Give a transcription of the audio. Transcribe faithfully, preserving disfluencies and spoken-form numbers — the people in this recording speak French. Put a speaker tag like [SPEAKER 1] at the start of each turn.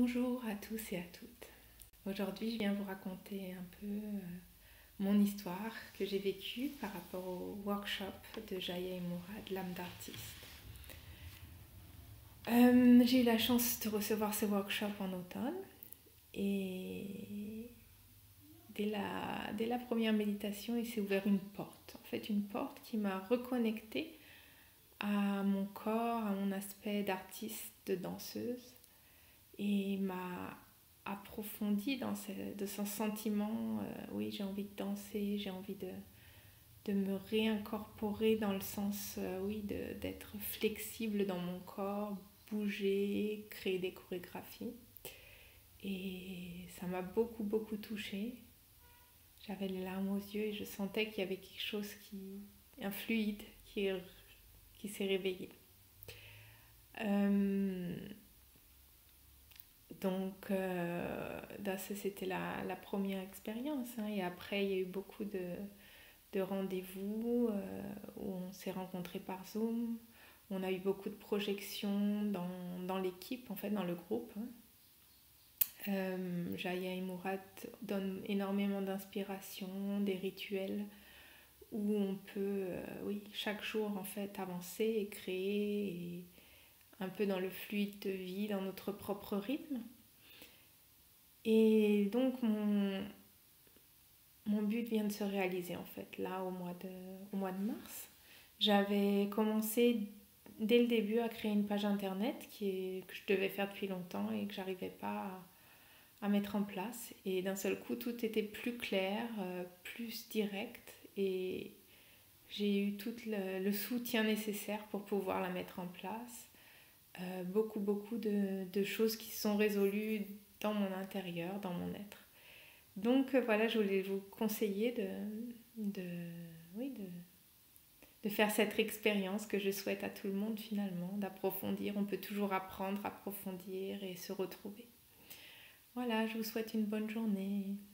[SPEAKER 1] Bonjour à tous et à toutes. Aujourd'hui, je viens vous raconter un peu euh, mon histoire que j'ai vécue par rapport au workshop de Jaya et Mourad, l'âme d'artiste. Euh, j'ai eu la chance de recevoir ce workshop en automne et dès la, dès la première méditation, il s'est ouvert une porte. En fait, une porte qui m'a reconnectée à mon corps, à mon aspect d'artiste, de danseuse, et m'a approfondi dans ce, de ce sentiment, euh, oui, j'ai envie de danser, j'ai envie de, de me réincorporer dans le sens, euh, oui, de, d'être flexible dans mon corps, bouger, créer des chorégraphies. Et ça m'a beaucoup, beaucoup touchée. J'avais les larmes aux yeux et je sentais qu'il y avait quelque chose qui, un fluide qui, qui s'est réveillé. Euh, Donc, euh, ça, c'était la, la première expérience. Hein. Et après, il y a eu beaucoup de, de rendez-vous euh, où on s'est rencontrés par Zoom. On a eu beaucoup de projections dans, dans l'équipe, en fait, dans le groupe. Hein. Euh, Jaya et Mourad donnent énormément d'inspiration, des rituels où on peut, euh, oui, chaque jour, en fait, avancer et créer, et un peu dans le fluide de vie, dans notre propre rythme. Et donc mon, mon but vient de se réaliser en fait, là au mois de, au mois de mars. J'avais commencé dès le début à créer une page internet qui est, que je devais faire depuis longtemps et que j'arrivais pas à, à mettre en place. Et d'un seul coup, tout était plus clair, euh, plus direct, et j'ai eu tout le, le soutien nécessaire pour pouvoir la mettre en place. Euh, beaucoup, beaucoup de, de choses qui se sont résolues dans mon intérieur, dans mon être. Donc euh, voilà, je voulais vous conseiller de, de, oui, de, de faire cette expérience que je souhaite à tout le monde finalement, d'approfondir. On peut toujours apprendre, approfondir et se retrouver. Voilà, je vous souhaite une bonne journée.